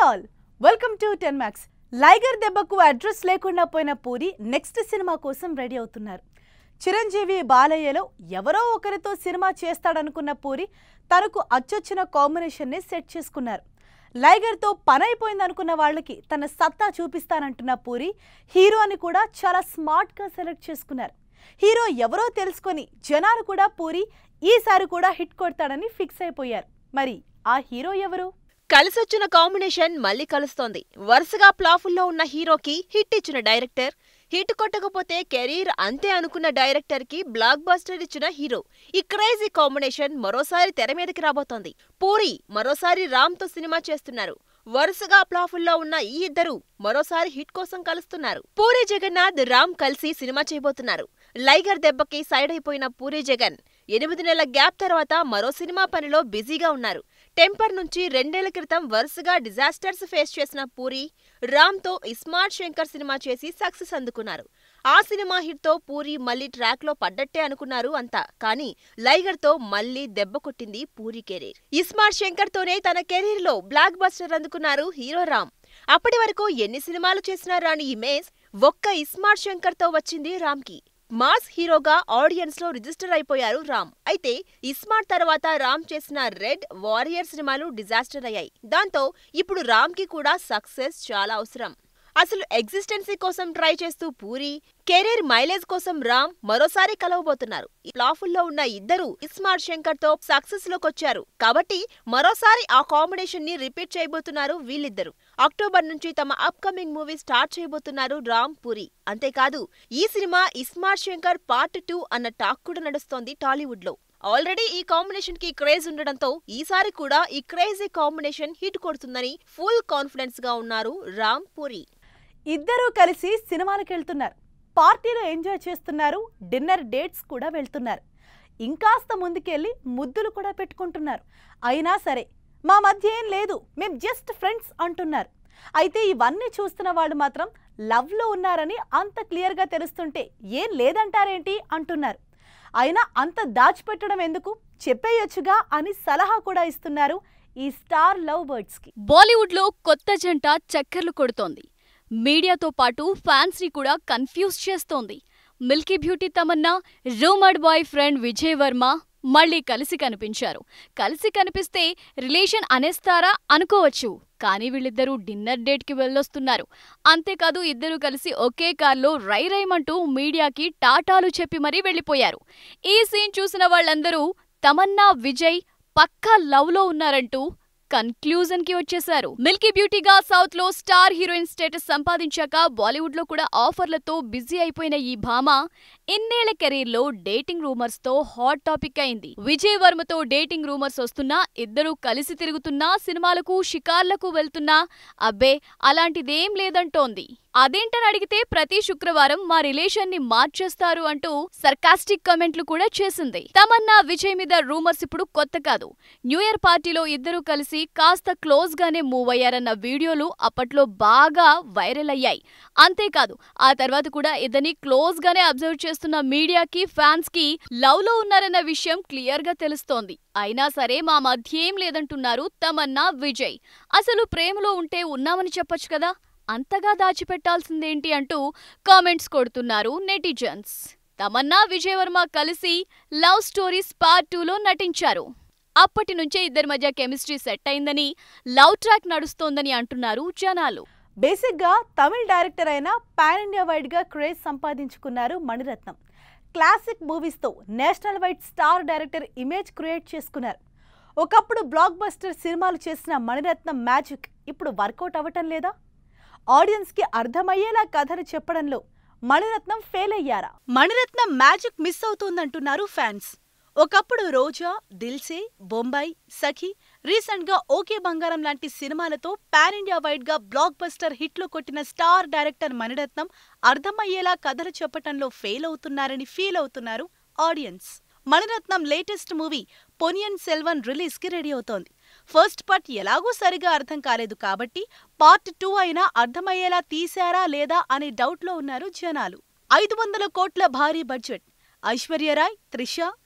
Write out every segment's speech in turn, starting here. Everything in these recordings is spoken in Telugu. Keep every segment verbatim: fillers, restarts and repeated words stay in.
all, welcome to ten max. లైగర్ దెబ్బకు అడ్రస్ లేకుండా పోయిన పూరి నెక్స్ట్ సినిమా కోసం రెడీ అవుతున్నారు. చిరంజీవి బాలయ్యలో ఎవరో ఒకరితో సినిమా చేస్తాడనుకున్న పూరి తనకు అచ్చొచ్చిన కాంబినేషన్ ని సెట్ చేసుకున్నారు. లైగర్ తో పని అయిపోయింది అనుకున్న వాళ్ళకి తన సత్తా చూపిస్తానంటున్న పూరి హీరోని కూడా చాలా స్మార్ట్ గా సెలెక్ట్ చేసుకున్నారు. హీరో ఎవరో తెలుసుకొని జనాలు కూడా పూరి ఈసారి కూడా హిట్ కొడతాడని ఫిక్స్ అయిపోయారు. మరి ఆ హీరో ఎవరు? కలిసొచ్చిన కాంబినేషన్ మళ్ళీ కలుస్తోంది. వరుసగా ప్లాఫుల్లో ఉన్న హీరోకి హిట్ ఇచ్చిన డైరెక్టర్, హిట్ కొట్టకపోతే కెరీర్ అంతే అనుకున్న డైరెక్టర్ కి బ్లాక్ బస్టర్ ఇచ్చిన హీరో. ఈ క్రేజీ కాంబినేషన్ మరోసారి తెర మీదకి రాబోతోంది. పూరి మరోసారి రామ్ తో సినిమా చేస్తున్నారు. వరుసగా ప్లాఫుల్లో ఉన్న ఈ ఇద్దరు మరోసారి హిట్ కోసం కలుస్తున్నారు. పూరి జగన్నాథ్, రామ్ కలిసి సినిమా చేయబోతున్నారు. లైగర్ దెబ్బకి సైడ్ అయిపోయిన పూరి జగన్ ఎనిమిది నెలల గ్యాప్ తర్వాత మరో సినిమా పనిలో బిజీగా ఉన్నారు. టెంపర్ నుంచి రెండేళ్ల క్రితం వరుసగా డిజాస్టర్స్ ఫేస్ చేసిన పూరి రామ్ తో ఇస్మార్ట్ శంకర్ సినిమా చేసి సక్సెస్ అందుకున్నారు. ఆ సినిమా హిట్ తో పూరి మళ్లీ ట్రాక్ లో పడ్డట్టే అనుకున్నారు అంతా. కానీ లైగర్ తో మళ్లీ దెబ్బ కొట్టింది పూరి కెరీర్. ఇస్మార్ట్ శంకర్ తోనే తన కెరీర్ లో బ్లాక్ బస్టర్ అందుకున్నారు హీరో రామ్. అప్పటి వరకు ఎన్ని సినిమాలు చేసినా రాని ఇమేజ్ ఒక్క ఇస్మార్ట్ శంకర్ తో వచ్చింది రామ్ కి. మాస్ హీరోగా ఆడియన్స్ లో రిజిస్టర్ అయిపోయారు రామ్. అయితే ఇస్మార్ట్ తర్వాత రామ్ చేసిన రెడ్, వారియర్ సినిమాలు డిజాస్టర్ అయ్యాయి. దాంతో ఇప్పుడు రామ్ కి కూడా సక్సెస్ చాలా అవసరం. అసలు ఎగ్జిస్టెన్సీ కోసం ట్రై చేస్తూ పూరి, కెరీర్ మైలేజ్ కోసం రామ్ మరోసారి కలవబోతున్నారు. ప్లాఫుల్లో ఉన్న ఇద్దరు ఇస్మార్ట్ శంకర్ తో సక్సెస్ లోకొచ్చారు కాబట్టి మరోసారి ఆ కాంబినేషన్ ని రిపీట్ చేయబోతున్నారు వీళ్ళిద్దరు. అక్టోబర్ నుంచి తమ అప్ కమింగ్ మూవీ స్టార్ట్ చేయబోతున్నారు రామ్, పూరి. అంతేకాదు ఈ cinema iSmart Shankar part two అన్న టాక్ కూడా నడుస్తోంది టాలీవుడ్ లో. ఆల్రెడీ ఈ కాంబినేషన్ కి క్రేజ్ ఉండడంతో ఈసారి కూడా ఈ క్రేజీ కాంబినేషన్ హిట్ కొడుతుందని ఫుల్ కాన్ఫిడెన్స్ గా ఉన్నారు రామ్, పూరి. ఇద్దరూ కలిసి సినిమాలకు వెళ్తున్నారు, పార్టీలో ఎంజాయ్ చేస్తున్నారు, డిన్నర్ డేట్స్ కూడా వెళ్తున్నారు. ఇంకాస్త ముందుకెళ్ళి ముద్దులు కూడా పెట్టుకుంటున్నారు. అయినా సరే మా మధ్య ఏం లేదు, మేం జస్ట్ ఫ్రెండ్స్ అంటున్నారు. అయితే ఇవన్నీ చూస్తున్న వాళ్ళు మాత్రం లవ్లో ఉన్నారని అంత క్లియర్గా తెలుస్తుంటే ఏం లేదంటారేంటి అంటున్నారు. అయినా అంత దాచిపెట్టడం ఎందుకు, చెప్పేయొచ్చుగా అని సలహా కూడా ఇస్తున్నారు ఈ స్టార్ లవ్ బర్డ్స్ కి. బాలీవుడ్ లో కొత్త జంట చక్కర్లు కొడుతోంది. మీడియాతో పాటు ఫ్యాన్స్ ని కూడా కన్ఫ్యూజ్ చేస్తోంది. Milky beauty Tamannaah, rumoured boyfriend Vijay Varma మళ్లీ కలిసి కనిపించారు. కలిసి కనిపిస్తే రిలేషన్ అనేస్తారా అనుకోవచ్చు. కానీ వీళ్ళిద్దరూ డిన్నర్ డేట్ కి వెళ్ళొస్తున్నారు. అంతేకాదు ఇద్దరూ కలిసి ఒకే కార్లో రై రైమంటూ మీడియాకి టాటాలు చెప్పి మరీ వెళ్లిపోయారు. ఈ సీన్ చూసిన వాళ్ళందరూ తమన్నా, విజయ్ పక్కా లవ్ లో ఉన్నారంటూ కన్క్లూజన్ కి వచ్చేశారు. మిల్కీ బ్యూటీగా సౌత్ లో స్టార్ హీరోయిన్ స్టేటస్ సంపాదించాక బాలీవుడ్ లో కూడా ఆఫర్లతో బిజీ అయిపోయిన ఈ భామ ఇన్నేళ్ల కెరీర్ లో డేటింగ్ రూమర్స్ తో హాట్ టాపిక్ అయింది. విజయ్ వర్మతో డేటింగ్ రూమర్స్ వస్తున్నా, ఇద్దరూ కలిసి తిరుగుతున్నా, సినిమాలకు షికార్లకు వెళ్తున్నా అబ్బే అలాంటిదేం లేదంటోంది. అదేంటని అడిగితే ప్రతి శుక్రవారం మా రిలేషన్ ని మార్చేస్తారు అంటూ సర్కాస్టిక్ కామెంట్లు కూడా చేసింది. తమన్నా, విజయ్ మీద రూమర్స్ ఇప్పుడు కొత్త కాదు. న్యూ ఇయర్ పార్టీలో ఇద్దరూ కలిసి కాస్త క్లోజ్ గానే మూవ్ అయ్యారన్న వీడియోలు అప్పట్లో బాగా వైరల్ అయ్యాయి. అంతేకాదు ఆ తర్వాత కూడా ఇద్దరిని క్లోజ్ గానే అబ్జర్వ్ చేస్తున్న మీడియాకి, ఫ్యాన్స్ కి లవ్ లో ఉన్నారన్న విషయం క్లియర్ గా తెలుస్తోంది. అయినా సరే మా మధ్య ఏం లేదంటున్నారు తమన్నా, విజయ్. అసలు ప్రేమలో ఉంటే ఉన్నామని చెప్పొచ్చు కదా, అంతగా దాచిపెట్టాల్సిందేంటి అంటూ కామెంట్స్ కొడుతున్నారు నెటిజన్స్. తమన్నా, విజయ్ వర్మ కలిసి లవ్ స్టోరీస్ పార్ట్ టూలో నటించారు. అప్పటి నుంచే ఇద్దరి మధ్య కెమిస్ట్రీ సెట్ అయిందని, లవ్ ట్రాక్ నడుస్తోందని అంటున్నారు జనాలు. బేసిక్ గా తమిళ డైరెక్టర్ అయిన పాన్ ఇండియా వైడ్ గా క్రేజ్ సంపాదించుకున్నారు మణిరత్నం. క్లాసిక్ మూవీస్ తో national wide star director image create చేసుకున్నారు. ఒకప్పుడు బ్లాక్ బస్టర్ సినిమాలు చేసిన మణిరత్నం మ్యాజిక్ ఇప్పుడు వర్కౌట్ అవ్వటం లేదా? ఆడియన్స్ కి అర్థమయ్యేలా కథలు చెప్పడంలో మణిరత్నం ఫెయిల్ అయ్యారా? మణిరత్నం మ్యాజిక్ మిస్ అవుతోందంటున్నారు ఫ్యాన్స్. ఒకప్పుడు రోజా, దిల్సే, బొంబాయి, సఖి, రీసెంట్ గా ఓకే బంగారం లాంటి సినిమాలతో పాన్ ఇండియా వైడ్ గా బ్లాక్ బస్టర్ హిట్లు కొట్టిన స్టార్ డైరెక్టర్ మణిరత్నం అర్థమయ్యేలా కథలు చెప్పటంలో ఫెయిల్ అవుతున్నారని ఫీల్ అవుతున్నారు audience. Mani Ratnam latest movie Ponniyin Selvan release కి రెడీ అవుతోంది. ఫస్ట్ పార్ట్ ఎలాగూ సరిగా అర్థం కాలేదు కాబట్టి పార్ట్ టూ అయినా అర్థమయ్యేలా తీశారా లేదా అనే డౌట్ లో ఉన్నారు జనాలు. ఐదు వందల కోట్ల భారీ బడ్జెట్, ఐశ్వర్యరాయ్, త్రిష,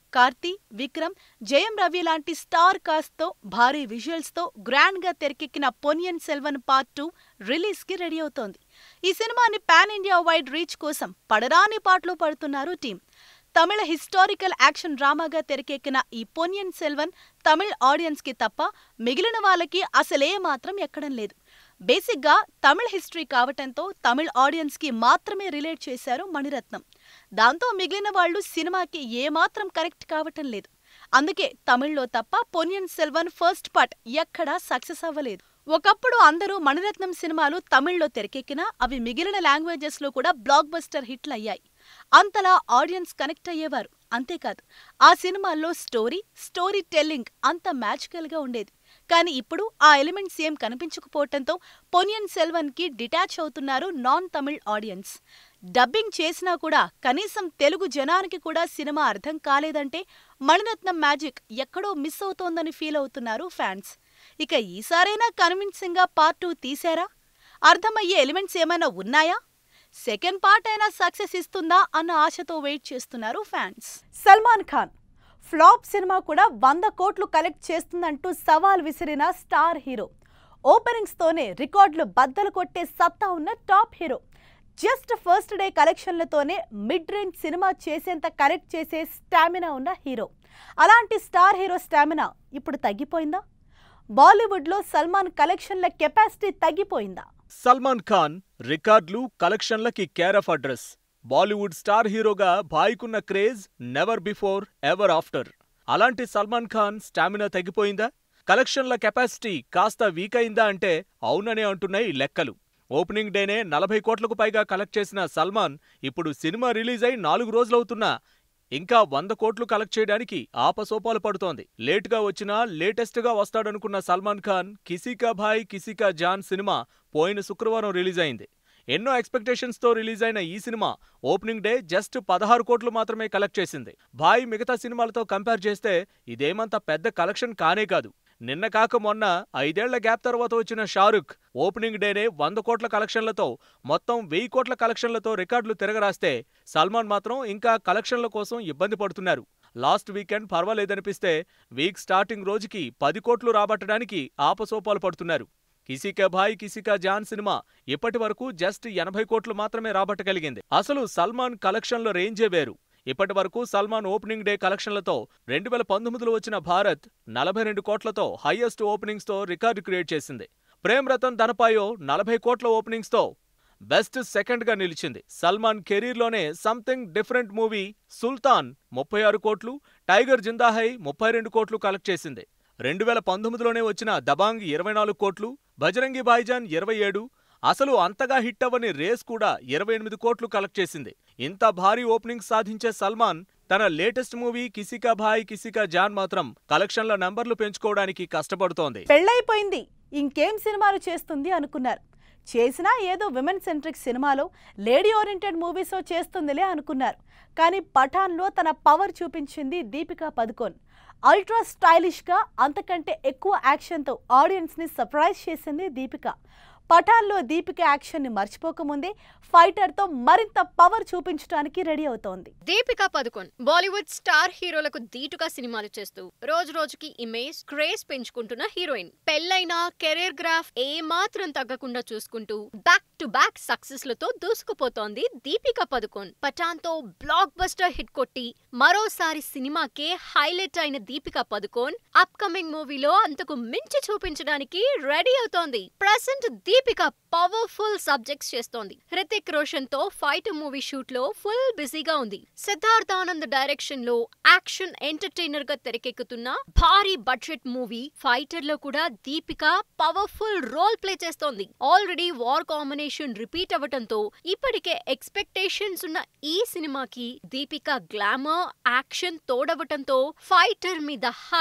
కార్తీ, విక్రమ్, జయం రవి లాంటి స్టార్ కాస్ట్ తో భారీ విజువల్స్ తో గ్రాండ్ గా తెరకెక్కిన Ponniyin Selvan part two release కి రెడీ అవుతోంది. ఈ సినిమాని పాన్ ఇండియా వైడ్ రీచ్ కోసం పడరాని పాటలు పడుతున్నారు టీం. తమిళ హిస్టారికల్ యాక్షన్ డ్రామాగా తెరకెక్కిన ఈ పొన్నియిన్ సెల్వన్ తమిళ్ ఆడియన్స్ కి తప్ప మిగిలిన వాళ్ళకి అసలే మాత్రం ఎక్కడం లేదు. బేసిక్ గా తమిళ్ హిస్టరీ కావటంతో తమిళ్ ఆడియన్స్ కి మాత్రమే రిలేట్ చేశారు మణిరత్నం. దాంతో మిగిలిన వాళ్లు సినిమాకి ఏమాత్రం కనెక్ట్ కావటం లేదు. అందుకే తమిళ్లో తప్ప పొన్నియిన్ సెల్వన్ ఫస్ట్ పార్ట్ ఎక్కడా సక్సెస్ అవ్వలేదు. ఒకప్పుడు అందరూ మణిరత్నం సినిమాలు తమిళ్లో తెరకెక్కినా అవి మిగిలిన లాంగ్వేజెస్ లో కూడా బ్లాక్ బస్టర్ హిట్లు అయ్యాయి. అంతలా ఆడియన్స్ కనెక్ట్ అయ్యేవారు. అంతేకాదు ఆ సినిమాల్లో స్టోరీ స్టోరీ టెల్లింగ్ అంత మ్యాజికల్ గా ఉండేది. కానీ ఇప్పుడు ఆ ఎలిమెంట్స్ ఏం కనిపించకపోవటంతో పొన్నియిన్ సెల్వన్ కి డిటాచ్ అవుతున్నారు నాన్ తమిళ్ ఆడియన్స్. డబ్బింగ్ చేసినా కూడా కనీసం తెలుగు జనానికి కూడా సినిమా అర్థం కాలేదంటే మణిరత్నం మ్యాజిక్ ఎక్కడో మిస్ అవుతోందని ఫీల్ అవుతున్నారు ఫ్యాన్స్. ఇక ఈసారైనా కన్విన్సింగ్ గా పార్ట్ టూ తీశారా? అర్థమయ్యే ఎలిమెంట్స్ ఏమైనా ఉన్నాయా? సెకండ్ పార్ట్ అయినా సక్సెస్ ఇస్తుందా అన్న ఆశతో వెయిట్ చేస్తున్నారు fans. Salman Khan flop cinema కూడా వంద కోట్లు కలెక్ట్ చేస్తుందంటూ సవాల్ విసిరిన స్టార్ హీరో. ఓపెనింగ్స్ తోనే రికార్డులు బద్దలు కొట్టే సత్తా ఉన్న top hero. Just first day కలెక్షన్లతోనే మిడ్ రేంజ్ సినిమా చేసేంత కలెక్ట్ చేసే స్టామినా ఉన్న హీరో. అలాంటి స్టార్ హీరో స్టామినా ఇప్పుడు తగ్గిపోయిందా? బాలీవుడ్ లో సల్మాన్ కలెక్షన్ల కెపాసిటీ తగ్గిపోయిందా? సల్మాన్ ఖాన్ రికార్డులు కలెక్షన్లకి care of address. Bollywood star హీరోగా భాయ్కున్న craze never before ever after. అలాంటి సల్మాన్ ఖాన్ స్టామినా తగ్గిపోయిందా? కలెక్షన్ల కెపాసిటీ కాస్త వీక్ అయిందా అంటే అవుననే అంటున్నాయి లెక్కలు. ఓపెనింగ్ డేనే నలభై కోట్లకు పైగా కలెక్ట్ చేసిన సల్మాన్ ఇప్పుడు సినిమా రిలీజ్ అయి నాలుగు రోజులవుతున్నా ఇంకా వంద కోట్లు కలెక్ట్ చేయడానికి ఆపసోపాలు పడుతోంది. లేటుగా వచ్చినా లేటెస్ట్ గా వస్తాడనుకున్న సల్మాన్ ఖాన్ కిసీకా భాయ్ కిసీకా జాన్ సినిమా పోయిన శుక్రవారం రిలీజ్ అయింది. ఎన్నో ఎక్స్పెక్టేషన్స్ తో రిలీజ్ అయిన ఈ సినిమా ఓపెనింగ్ డే జస్ట్ పదహారు కోట్లు మాత్రమే కలెక్ట్ చేసింది. భాయ్ మిగతా సినిమాలతో కంపేర్ చేస్తే ఇదేమంత పెద్ద కలెక్షన్ కానే కాదు. నిన్న కాక మొన్న ఐదేళ్ల గ్యాప్ తర్వాత వచ్చిన షారుఖ్ ఓపెనింగ్ డేనే వంద కోట్ల కలెక్షన్లతో మొత్తం వెయ్యి కోట్ల కలెక్షన్లతో రికార్డులు తిరగరాస్తే సల్మాన్ మాత్రం ఇంకా కలెక్షన్ల కోసం ఇబ్బంది పడుతున్నారు. లాస్ట్ వీకెండ్ పర్వాలేదనిపిస్తే వీక్ స్టార్టింగ్ రోజుకి పది కోట్లు రాబట్టడానికి ఆపసోపాలు పడుతున్నారు. కిసీకా భాయ్ కిసీకా జాన్ సినిమా ఇప్పటి వరకు జస్ట్ ఎనభై కోట్లు మాత్రమే రాబట్టగలిగింది. అసలు సల్మాన్ కలెక్షన్ల రేంజే వేరు. ఇప్పటి వరకు సల్మాన్ ఓపెనింగ్ డే కలెక్షన్లతో రెండు వేల పంతొమ్మిదిలో వచ్చిన భారత్ నలభై రెండు కోట్లతో హైయెస్ట్ ఓపెనింగ్స్ తో రికార్డు క్రియేట్ చేసింది. ప్రేమ్ రతన్ ధనపాయో నలభై కోట్ల ఓపెనింగ్స్ తో బెస్ట్ సెకండ్ గా నిలిచింది. సల్మాన్ కెరీర్లోనే సంథింగ్ డిఫరెంట్ మూవీ సుల్తాన్ ముప్పై ఆరు కోట్లు, టైగర్ జిందా హై ముప్పై రెండు కోట్లు కలెక్ట్ చేసింది. రెండు వేల పంతొమ్మిదిలోనే వచ్చిన దబాంగ్ ఇరవై నాలుగు కోట్లు, బజరంగి భాయిజాన్ ఇరవై ఏడు, అసలు అంతగా హిట్ అవ్వని రేస్ కూడా ఇరవై ఎనిమిది కోట్లు కలెక్ట్ చేసింది. ఇంత భారీ ఓపెనింగ్ సాధించే సల్మాన్ తన లేటెస్ట్ మూవీ కిసీకా భాయ్ కిసీకా జాన్ మాత్రం కలెక్షన్ల నంబర్లు పెంచుకోవడానికి కష్టపడుతోంది. పెళ్లైపోయింది ఇంకేం సినిమాలు చేస్తుంది అనుకున్నారు. చేసినా ఏదో విమెన్ సెంట్రిక్ సినిమాలో లేడీ ఓరియంటెడ్ మూవీసో చేస్తుందిలే అనుకున్నారు. కానీ పఠాన్లో తన పవర్ చూపించింది దీపికా పదుకోన్. అల్ట్రా స్టైలిష్ గా అంతకంటే ఎక్కువ యాక్షన్తో ఆడియన్స్ ని సర్ప్రైజ్ చేసింది దీపిక. పఠాన్లో దీపిక యాక్షన్ ని మర్చిపోకముందే ఫైటర్ తో మరింత పవర్ చూపించడానికి రెడీ అవుతోంది. దీపికా పదుకోన్ బాలీవుడ్ స్టార్ హీరోలకు దీటుగా సినిమాలు చేస్తూ రోజు రోజుకి ఇమేజ్ క్రేజ్ పెంచుకుంటున్న హీరోయిన్. పెళ్లైన కెరీర్ గ్రాఫ్ ఏ మాత్రం తగ్గకుండా చూసుకుంటూ బ్యాక్ టు బ్యాక్ సక్సెస్ లతో దూసుకుపోతోంది దీపికా పదుకోన్. పఠాన్ తో బ్లాక్ బస్టర్ హిట్ కొట్టి మరోసారి సినిమాకే హైలైట్ అయిన దీపికా పదుకోన్ అప్ కమింగ్ మూవీలో అంతకు మించి చూపించడానికి రెడీ అవుతోంది. ప్రెసెంట్ దీపిక పవర్ఫుల్ సబ్జెక్ట్స్ చేస్తోంది. హృతిక్ రోషన్ తో ఫైట్ మూవీ షూట్ లో ఫుల్ బిజీగా ఉంది. సిద్ధార్థ్ ఆనంద్ డైరెక్షన్ లో యాక్షన్ ఎంటర్టైనర్ గా తెరకెక్కుతున్న భారీ బడ్జెట్ మూవీ ఫైటర్ లో కూడా దీపిక పవర్ఫుల్ రోల్ ప్లే చేస్తోంది. ఆల్రెడీ వార్ కాంబినేషన్ రిపీట్ అవ్వటంతో ఇప్పటికే ఎక్స్పెక్టేషన్స్ ఉన్న ఈ సినిమాకి దీపిక గ్లామర్ యాక్షన్ తోడవటంతో ఫైటర్ మీద హైప్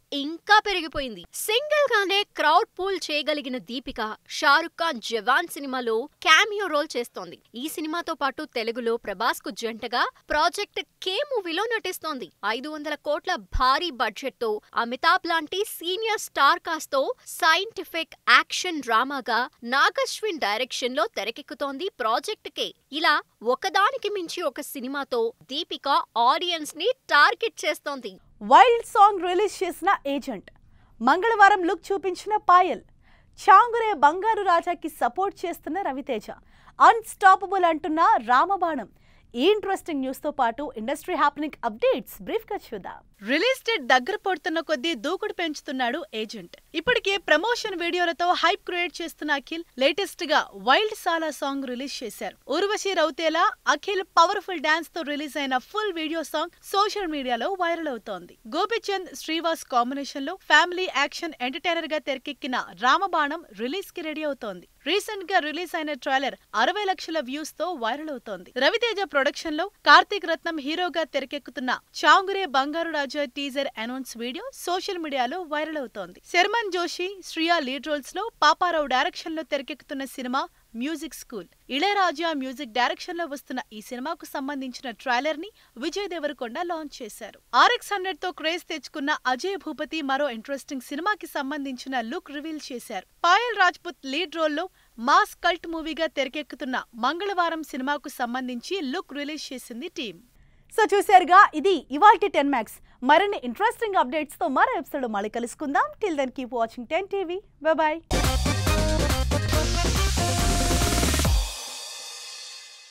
ఇంకా పెరిగిపోయింది. సింగిల్ గానే క్రౌడ్ పూల్ చేయగలిగిన దీపిక షారుఖ్ ఖాన్ జవాన్ సినిమాలో క్యామియో రోల్ చేస్తోంది. ఈ సినిమాతో పాటు తెలుగులో ప్రభాస్ కు జంటగా ప్రాజెక్ట్ కే మూవీలో నటిస్తోంది. ఐదు వందల కోట్ల భారీ బడ్జెట్ తో అమితాబ్ లాంటి సీనియర్ స్టార్ కాస్ట్ తో సైంటిఫిక్ యాక్షన్ డ్రామాగా నాగశ్విన్ డైరెక్షన్ లో తెరకెక్కుతోంది ప్రాజెక్ట్ కే. ఇలా ఒకదానికి మించి ఒక సినిమాతో దీపిక ఆడియన్స్ ని టార్గెట్ చేస్తోంది. వైల్డ్ సాంగ్ రిలీజ్ చేసిన ఏజెంట్, మంగళవారం లుక్ చూపించిన పాయల్, చాంగురే బంగారు రాజాకి సపోర్ట్ చేస్తున్న రవితేజ, అన్స్టాపబుల్ అంటున్న రామబాణం. ఈ ఇంట్రెస్టింగ్ న్యూస్ తో పాటు ఇండస్ట్రీ హ్యాపెనింగ్ అప్డేట్స్ బ్రీఫ్ గా చూద్దాం. రిలీజ్ డేట్ దగ్గర పడుతున్న కొద్దీ దూకుడు పెంచుతున్నాడు ఏజెంట్. ఇప్పటికే ప్రమోషన్ వీడియోలతో హైప్ క్రియేట్ చేస్తున్న అఖిల్ లేటెస్ట్ గా వైల్డ్ సాలా సాంగ్ రిలీజ్ చేశారు. ఉర్వశి రౌతేలా అఖిల్ పవర్ఫుల్ డాన్స్ తో రిలీజ్ అయిన ఫుల్ వీడియో సాంగ్ సోషల్ మీడియాలో వైరల్ అవుతోంది. గోపిచంద్ శ్రీవాస్ కాంబినేషన్ లో ఫ్యామిలీ యాక్షన్ ఎంటర్టైనర్ గా తెరకెక్కిన రామబాణం రిలీజ్ కి రెడీ అవుతోంది. రీసెంట్ గా రిలీజ్ అయిన ట్రైలర్ అరవై లక్షల వ్యూస్ తో వైరల్ అవుతోంది. రవితేజ ప్రొడక్షన్ లో కార్తీక్ రత్నం హీరోగా తెరకెక్కుతున్న Changure Bangaru Raja teaser announce video social మీడియాలో వైరల్ అవుతోంది. శర్మన్ జోషి, శ్రియా లీడ్ రోల్స్ లో పాపారావు డైరెక్షన్ లో తెరకెక్కుతున్న సినిమా music school. Ilaiyaraaja music direction లో వస్తున్న ఈ సినిమాకు సంబంధించిన ట్రైలర్ ని విజయ్ దేవరకొండ లాంచ్ చేశారు. ఆర్ఎక్స్ హండ్రెడ్ తో క్రేజ్ తెచ్చుకున్న అజయ్ భూపతి మరో ఇంట్రెస్టింగ్ సినిమాకి సంబంధించిన లుక్ రివీల్ చేశారు. పాయల్ రాజ్పుత్ లీడ్ రోల్ లో మాస్ కల్ట్ మూవీగా తెరకెక్కుతున్న మంగళవారం సినిమాకు సంబంధించి లుక్ రిలీజ్ చేసింది టీం. సో చూశారుగా, ఇది ఇవాల్టి టెన్ మ్యాక్స్. మరిన్ని ఇంట్రెస్టింగ్ అప్డేట్స్ తో మరో ఎపిసోడ్ మళ్ళీ కలుసుకుందాం. Till then keep watching ten TV. Bye by.